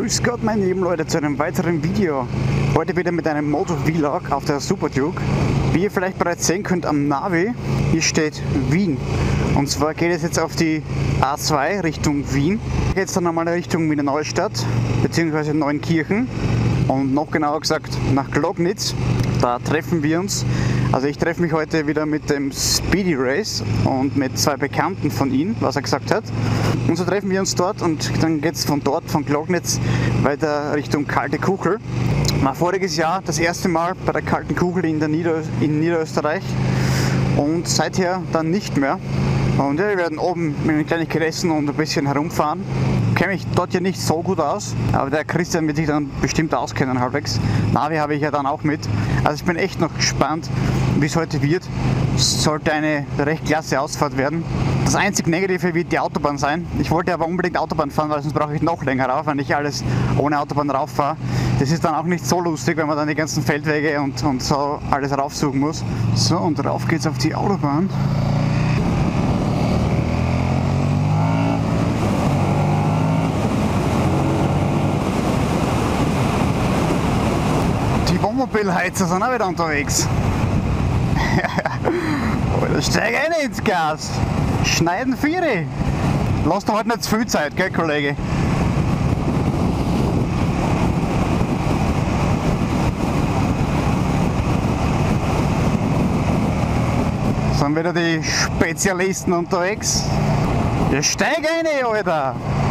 Grüß Gott meine lieben Leute zu einem weiteren Video. Heute wieder mit einem Moto-Vlog auf der Super Duke. Wie ihr vielleicht bereits sehen könnt am Navi, hier steht Wien. Und zwar geht es jetzt auf die A2 Richtung Wien. Geht es dann nochmal Richtung Wiener Neustadt bzw. Neunkirchen. Und noch genauer gesagt nach Glognitz. Da treffen wir uns. Also ich treffe mich heute wieder mit dem Speedy Race und mit zwei Bekannten von ihm, was er gesagt hat. Und so treffen wir uns dort und dann geht es von dort, von Glognitz, weiter Richtung Kalte Kuchel. War voriges Jahr das erste Mal bei der Kalten Kuchel in Niederösterreich und seither dann nicht mehr. Und ja, wir werden oben mit einer Kleinigkeit essen und ein bisschen herumfahren. Ich kenne mich dort ja nicht so gut aus, aber der Christian wird sich dann bestimmt auskennen halbwegs. Navi habe ich ja dann auch mit. Also ich bin echt noch gespannt, wie es heute wird. Es sollte eine recht klasse Ausfahrt werden. Das einzig Negative wird die Autobahn sein. Ich wollte aber unbedingt Autobahn fahren, weil sonst brauche ich noch länger rauf, wenn ich alles ohne Autobahn rauf fahre. Das ist dann auch nicht so lustig, wenn man dann die ganzen Feldwege und so alles raufsuchen muss. So, und rauf geht's auf die Autobahn. Die Wohnmobilheizer sind auch wieder unterwegs. Alter, steig ein ins Gas! Schneiden Viere! Lass dir halt nicht zu viel Zeit, gell, Kollege? Sind wieder die Spezialisten unterwegs. Ja, steig ein, Alter!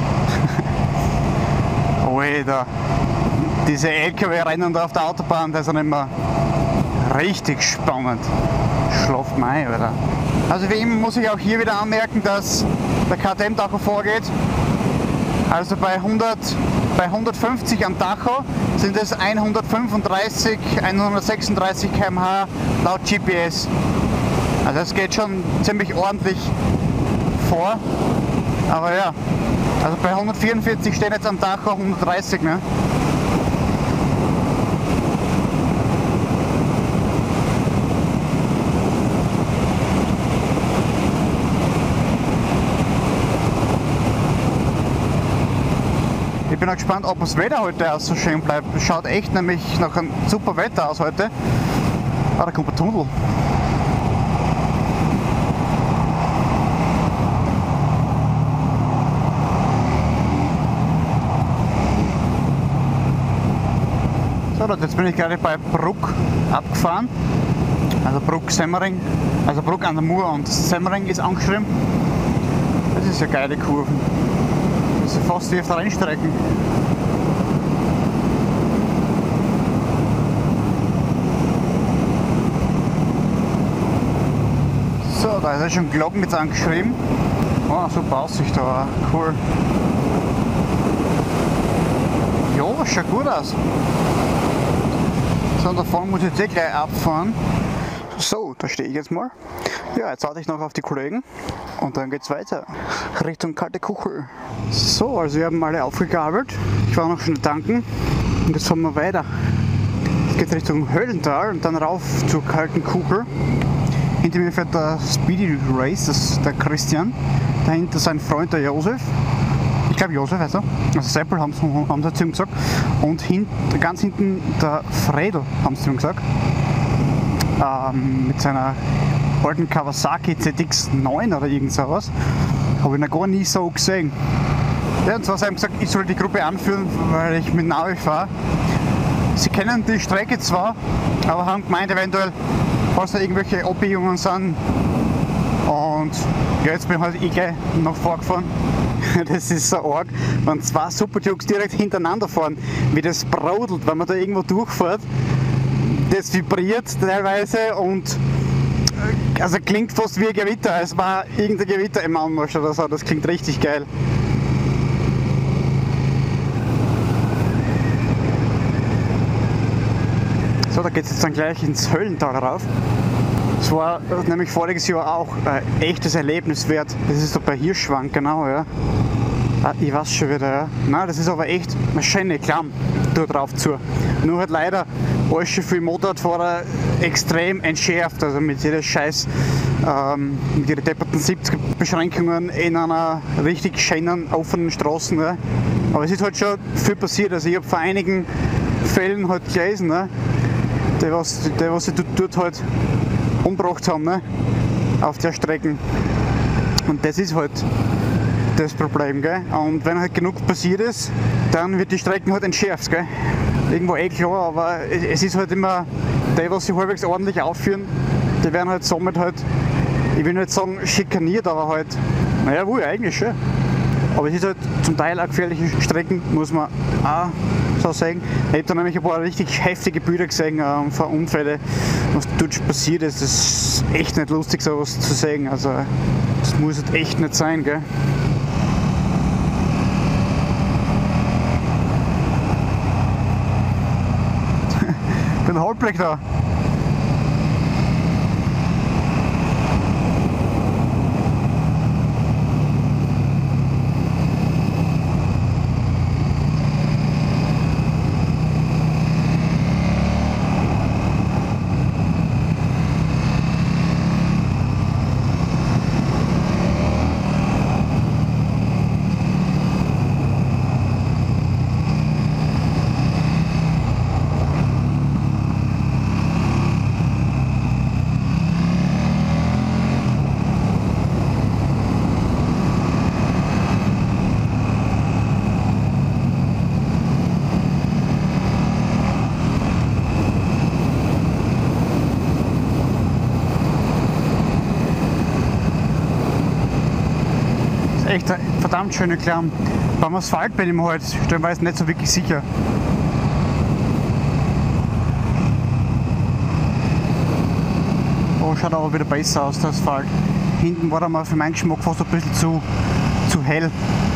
Alter! Diese LKW-Rennen da auf der Autobahn, das sind immer richtig spannend. Schlaft mein, Alter. Also wie immer muss ich auch hier wieder anmerken, dass der KTM-Tacho vorgeht. Also bei 150 am Tacho sind es 135, 136 km/h laut GPS. Also es geht schon ziemlich ordentlich vor. Aber ja, also bei 144 stehen jetzt am Tacho 130, ne? Ich bin auch gespannt, ob das Wetter heute auch so schön bleibt. Es schaut echt nämlich nach einem super Wetter aus heute. Ah, da kommt ein Tunnel. So, jetzt bin ich gerade bei Bruck abgefahren. Also Bruck-Semmering. Also Bruck an der Mur und Semmering ist angeschrieben. Das ist ja geile Kurven. Das ist fast wie auf der Rennstrecke. So, da ist ja schon Glognitz angeschrieben. Oh, super Aussicht da, cool. Ja, schaut gut aus. So, und da vorne muss ich jetzt gleich abfahren. So, da stehe ich jetzt mal. Ja, jetzt warte ich noch auf die Kollegen und dann geht's weiter Richtung Kalte Kuchel. So, also wir haben alle aufgegabelt. Ich war noch schnell tanken und jetzt fahren wir weiter. Es geht Richtung Höllental und dann rauf zur Kalten Kuchel. Hinter mir fährt der Speedy Race, das ist der Christian. Dahinter sein Freund, der Josef. Ich glaube Josef heißt er. Also Seppel haben sie zu ihm gesagt. Und ganz hinten der Fredel, haben sie zu ihm gesagt. Mit seiner alten Kawasaki ZX9 oder irgend sowas. Habe ich noch gar nie so gesehen. Ja, und zwar haben sie gesagt, ich soll die Gruppe anführen, weil ich mit Navi fahre. Sie kennen die Strecke zwar, aber haben gemeint, eventuell, falls da irgendwelche Abbiegungen sind. Und ja, jetzt bin halt ich gleich noch vorgefahren. Das ist so arg, wenn zwei Super Dukes direkt hintereinander fahren, wie das brodelt, wenn man da irgendwo durchfährt. Das vibriert teilweise und also klingt fast wie ein Gewitter. Es war irgendein Gewitter im Anmarsch oder so, das klingt richtig geil. So, da geht es jetzt dann gleich ins Höllental rauf. Das war nämlich voriges Jahr auch ein echtes Erlebnis wert. Das ist doch bei Hirschwang, genau, ja. Ah, ich weiß schon wieder, ja. Nein, das ist aber echt eine schöne Klamm da drauf zu. Nur halt leider alles schon viel Motorradfahrer extrem entschärft, also mit jeder Scheiß, mit ihren depperten 70er Beschränkungen in einer richtig schönen, offenen Straße. Ja. Aber es ist halt schon viel passiert. Also ich habe vor einigen Fällen halt gelesen, ne? Die was sie dort halt umgebracht haben, ne? Auf der Strecke. Und das ist halt das Problem, gell? Und wenn halt genug passiert ist, dann wird die Strecke halt entschärft, gell? Irgendwo klar, aber es ist halt immer, die, was sich halbwegs ordentlich aufführen, die werden halt somit halt, ich will nicht sagen schikaniert, aber halt, naja, wohl eigentlich schon. Aber es ist halt zum Teil auch gefährliche Strecken, muss man auch so sagen. Ich habe da nämlich ein paar richtig heftige Bilder gesehen von Unfällen, was dort passiert ist. Das ist echt nicht lustig, sowas zu sehen. Also, das muss halt echt nicht sein, gell? Den Halbblech da. Echt eine verdammt schöne Klamm. Beim Asphalt bin ich mir halt stellenweise nicht so wirklich sicher. Oh, schaut aber wieder besser aus, der Asphalt. Hinten war er mal für meinen Geschmack fast ein bisschen zu hell.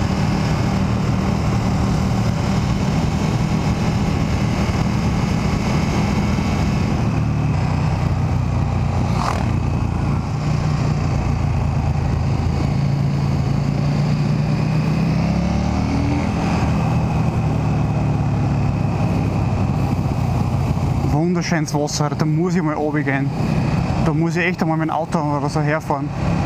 Wunderschönes Wasser, da muss ich mal runtergehen. Da muss ich echt einmal mit dem Auto oder so herfahren.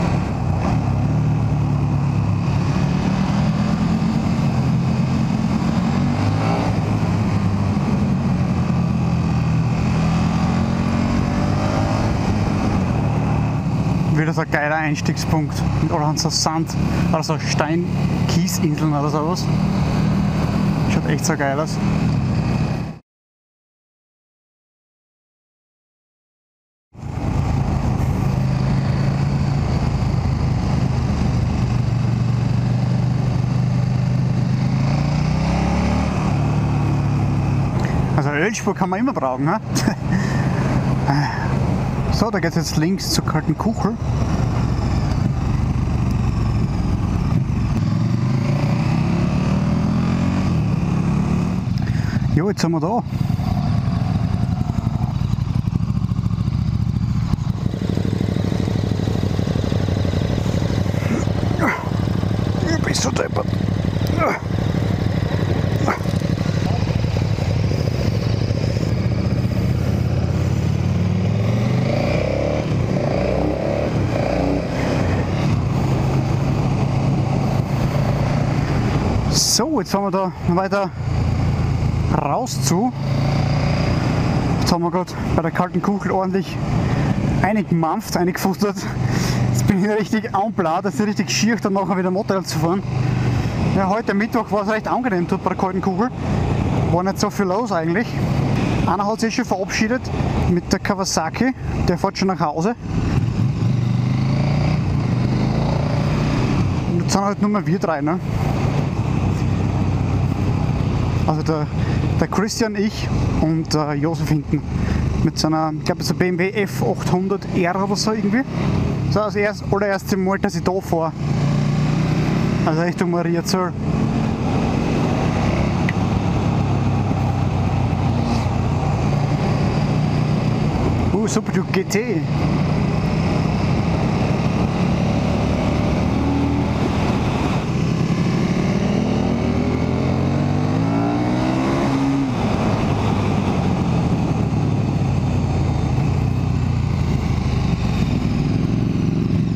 Wieder so ein geiler Einstiegspunkt mit allerhand so Sand, oder so Stein-Kiesinseln oder sowas. Schaut echt so geil aus. Also eine Ölspur kann man immer brauchen, ne? So, da geht es jetzt links zur Kalten Kuchel. Jo, jetzt sind wir da. Ich bin so deppert. So, jetzt fahren wir da weiter raus zu. Jetzt haben wir gerade bei der Kalten Kuchel ordentlich eingemampft, eingefuttert. Jetzt bin ich richtig anblatt, das ist richtig schier, dann nachher wieder Motorrad zu fahren. Ja, heute Mittwoch war es recht angenehm dort bei der Kalten Kuchel. War nicht so viel los eigentlich. Einer hat sich schon verabschiedet mit der Kawasaki, der fährt schon nach Hause. Und jetzt sind halt nur mehr wir drei, ne? Also der Christian, ich und Josef hinten mit seiner, ich glaube, so BMW F800R oder so irgendwie. So das allererste Mal, dass ich da fahre. Also Richtung Mariazell. Super Duke GT.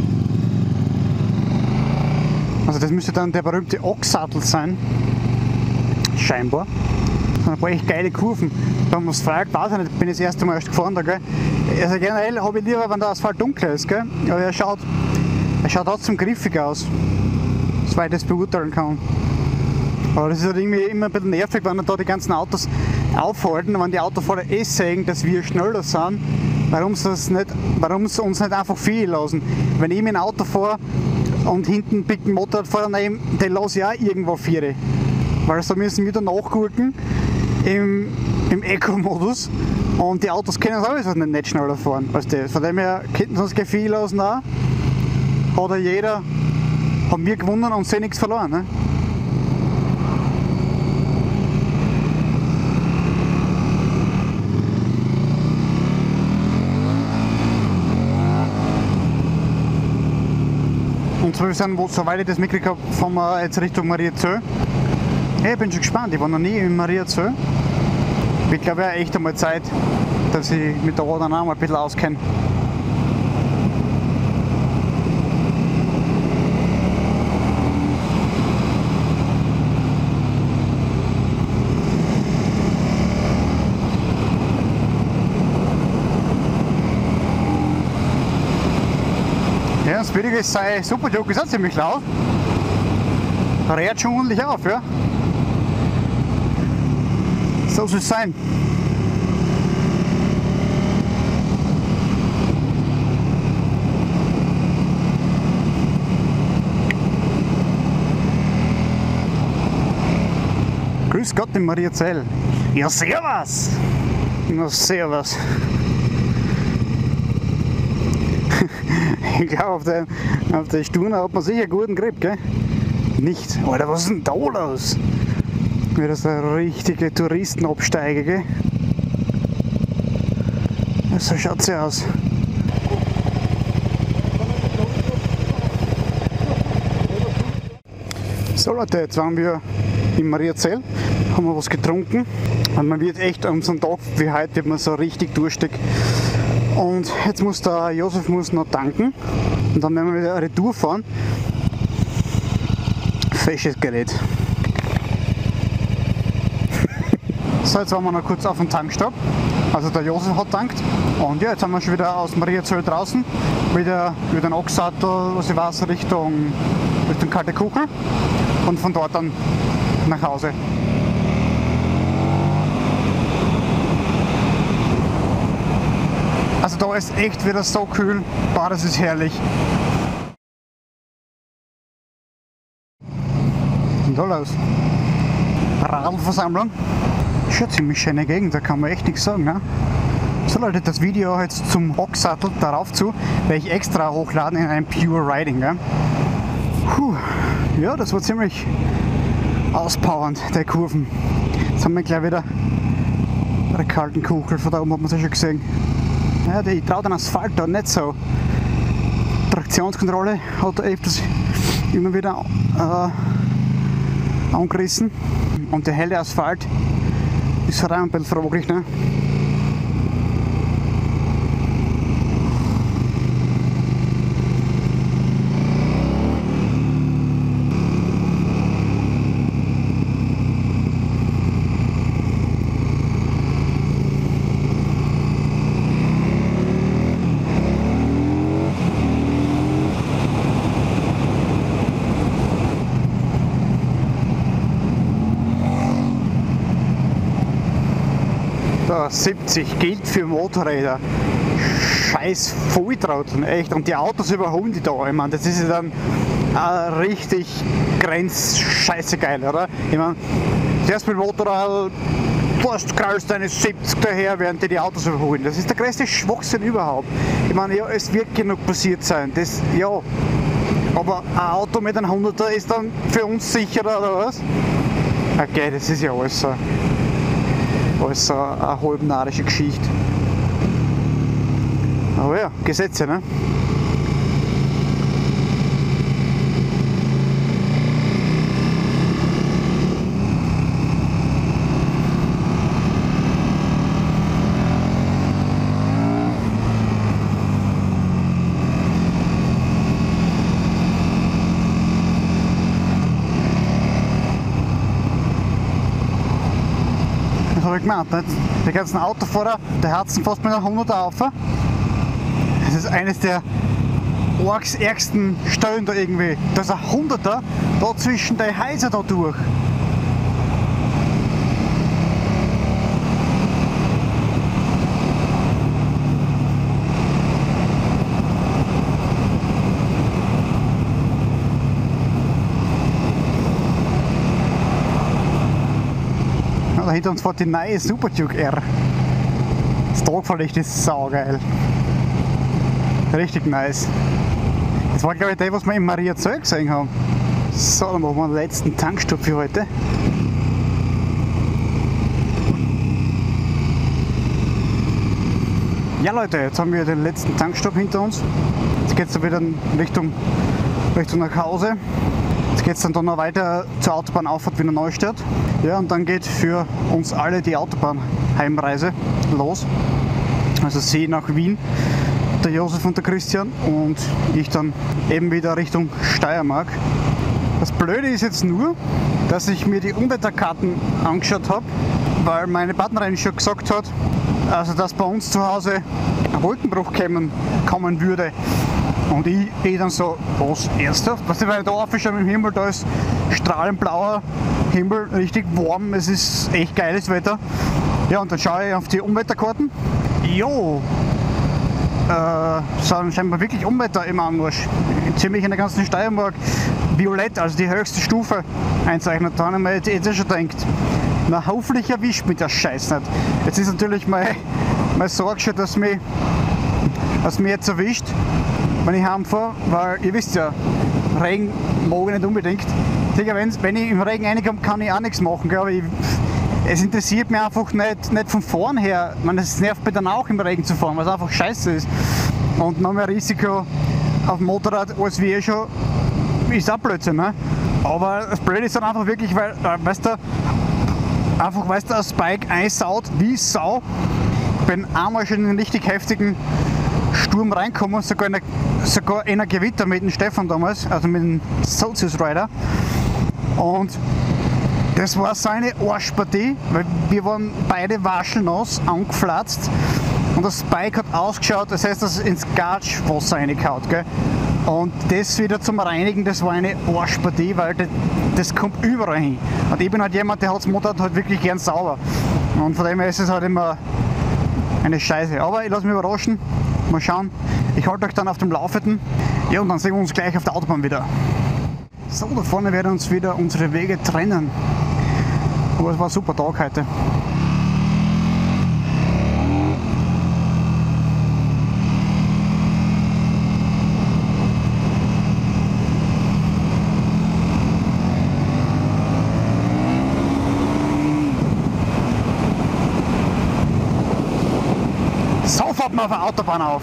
Also das müsste dann der berühmte Ochsattel sein. scheinbar. Das sind ein paar echt geile Kurven. Wenn man es fragt, weiß ich nicht, bin ich das erste Mal erst gefahren da, gell. Also generell habe ich lieber, wenn der Asphalt dunkel ist, gell. Aber er schaut trotzdem griffig aus, soweit ich das beurteilen kann. Aber das ist halt irgendwie immer ein bisschen nervig, wenn da die ganzen Autos aufhalten, wenn die Autofahrer sehen, dass wir schneller sind, warum sie uns nicht einfach viel lassen. Wenn ich mit dem Auto fahre und hinten pickt ein Motorradfahrer neben, den lasse ich auch irgendwo vier. Weil so müssen wir dann nachgucken im Eco-Modus und die Autos können sowieso nicht schneller fahren als das. Von dem her könnten sie uns viel lassen auch. Hat ja jeder, haben wir gewonnen und sie nichts verloren. Ne? Und so sind, soweit ich das mitgekriegt habe, fahren wir jetzt Richtung Mariazell. Hey, ich bin schon gespannt, ich war noch nie in Mariazell. Ich glaube, ja echt einmal Zeit, dass ich mit der Radern auch mal ein bisschen auskenne. Ja, das Billige ist, sein Super Duke ist auch ziemlich laut. Rät schon ordentlich auf, ja. So soll es sein. Grüß Gott in Mariazell. Ja, servus! Ja, servus. Ich glaube, auf der Stunde hat man sicher einen guten Grip, gell? Nicht. Alter, was ist denn da los? Wie das ein richtige Touristenabsteiger, gell? So schaut sie aus. So Leute, jetzt waren wir in Mariazell, haben wir was getrunken. Und man wird echt an so einem Tag wie heute wird man so richtig durstig. Und jetzt muss der Josef noch tanken und dann werden wir wieder Retour fahren. Fesches Gerät. So, jetzt waren wir noch kurz auf dem Tankstopp. Also der Josef hat tankt. Und ja, jetzt sind wir schon wieder aus Mariazell draußen. Wieder den Ochsattel, was ich weiß, Richtung Kalte Kuchel. Und von dort dann nach Hause. Also da ist echt wieder so kühl. Boah, das ist herrlich. Was ist denn da los? Radlversammlung. Schon ziemlich schöne Gegend, da kann man echt nichts sagen. Ne? So Leute, das Video jetzt zum Ochsattel darauf zu, werde ich extra hochladen in einem Pure Riding. Ja? Puh. Ja, das war ziemlich auspowernd, der Kurven. Jetzt haben wir gleich wieder bei der kalten Kuchel, von da oben hat man es ja schon gesehen. Ja, ich traue den Asphalt da nicht so. Traktionskontrolle hat er öfters immer wieder angerissen. Und der helle Asphalt ist halt auch ein bisschen fraglich. Ne? Da 70 gilt für Motorräder. Scheiß Volltrotteln, echt. Und die Autos überholen die da. Ich meine, das ist ja dann richtig scheißegeil, oder? Ich meine, zuerst mit dem Motorrad fast knallst deine 70 daher, während die Autos überholen. Das ist der größte Schwachsinn überhaupt. Ich meine, ja, es wird genug passiert sein. Das, ja. Aber ein Auto mit einem 100er ist dann für uns sicherer, oder was? Okay, das ist ja alles so. Alles eine halbnarische Geschichte. Aber ja, Gesetze, ne? gemeint, nicht? Die ganzen Autofahrer, der Herzen fast mit einer 100er auf. Das ist eines der ärgsten Stellen da irgendwie. Da ist ein 100er da zwischen den Häusern da durch. Da hinter uns fährt die neue Super Duke R. Das Tragverlicht ist saugeil. Richtig nice. Das war glaube ich der, was wir in Mariazell gesehen haben. So, dann machen wir den letzten Tankstopp für heute. Ja Leute, jetzt haben wir den letzten Tankstopp hinter uns. Jetzt geht es dann wieder in Richtung nach Hause. Jetzt geht es dann noch weiter zur Autobahnauffahrt Wiener Neustadt. Ja, und dann geht für uns alle die Autobahnheimreise los. Also sie nach Wien, der Josef und der Christian, und ich dann eben wieder Richtung Steiermark. Das Blöde ist jetzt nur, dass ich mir die Unwetterkarten angeschaut habe, weil meine Partnerin schon gesagt hat, also dass bei uns zu Hause ein Wolkenbruch kommen würde. Und ich dann so, was, ernsthaft? Was, wenn ich da aufschaue im Himmel, da ist strahlend blauer Himmel, richtig warm, es ist echt geiles Wetter. Ja, und dann schaue ich auf die Unwetterkarten. Jo, sind scheinbar wirklich Unwetter im Anmarsch. Ziemlich in der ganzen Steiermark violett, also die höchste Stufe einzeichnet. Da habe ich mir jetzt schon gedacht, na hoffentlich erwischt mich der Scheiß nicht. Jetzt ist natürlich meine Sorge schon, dass mich jetzt erwischt, wenn ich heimfahre, weil ihr wisst ja, Regen mag ich nicht unbedingt. Digga, wenn ich im Regen reinkomme, kann ich auch nichts machen, glaube ich. Es interessiert mich einfach nicht von vorn her. Ich meine, es nervt mich dann auch im Regen zu fahren, weil es einfach scheiße ist. Und noch mehr Risiko auf dem Motorrad als wie schon, ist auch Blödsinn. Ne? Aber das Blöde ist dann einfach wirklich, weil, weißt du, das Bike einsaut wie Sau. Ich bin einmal schon in einen richtig heftigen Sturm reinkommen, sogar in ein Gewitter mit dem Stefan damals, also mit dem Celsius Rider. Und das war so eine Arschpartie, weil wir waren beide waschelnass, angeflatzt, und das Bike hat ausgeschaut, das heißt, dass es ins Gatschwasser reingehauen, gell? Und das wieder zum Reinigen, das war eine Arschpartie, weil das kommt überall hin. Und ich bin halt jemand, der hat das Motorrad halt wirklich gern sauber. Und von dem her ist es halt immer eine Scheiße. Aber ich lasse mich überraschen, mal schauen. Ich halte euch dann auf dem Laufenden. Ja, und dann sehen wir uns gleich auf der Autobahn wieder. So, da vorne werden uns wieder unsere Wege trennen. Aber es war ein super Tag heute. So fährt man auf der Autobahn auf.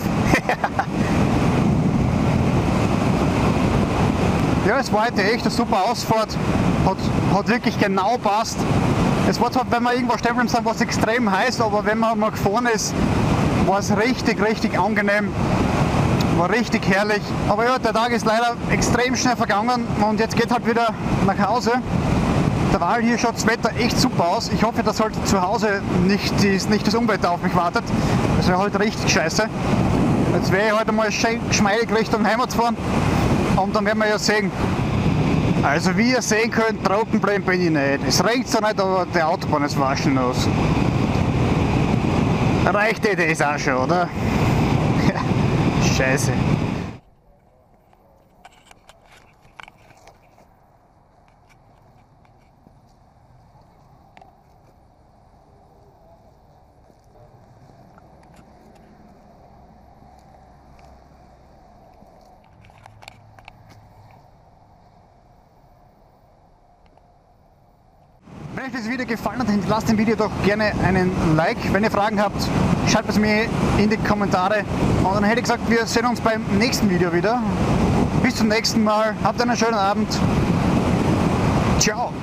Ja, es war heute echt eine super Ausfahrt. Hat wirklich genau passt. Es war zwar, wenn wir irgendwo stehen bleiben, was extrem heiß, aber wenn man mal gefahren ist, war es richtig, richtig angenehm. War richtig herrlich. Aber ja, der Tag ist leider extrem schnell vergangen und jetzt geht halt wieder nach Hause. Derweil hier schaut das Wetter echt super aus. Ich hoffe, dass halt zu Hause nicht das Unwetter auf mich wartet. Das wäre halt richtig scheiße. Jetzt wäre ich heute mal geschmeidig Richtung Heimat fahren und dann werden wir ja sehen. Also wie ihr sehen könnt, trockenbleiben bin ich nicht. Es regnet zwar nicht, aber die Autobahn ist waschenlos. Reicht dir das auch schon, oder? Scheiße. Wenn euch das Video gefallen hat, hinterlasst dem Video doch gerne einen Like. Wenn ihr Fragen habt, schreibt es mir in die Kommentare. Und dann hätte ich gesagt, wir sehen uns beim nächsten Video wieder. Bis zum nächsten Mal. Habt einen schönen Abend. Ciao.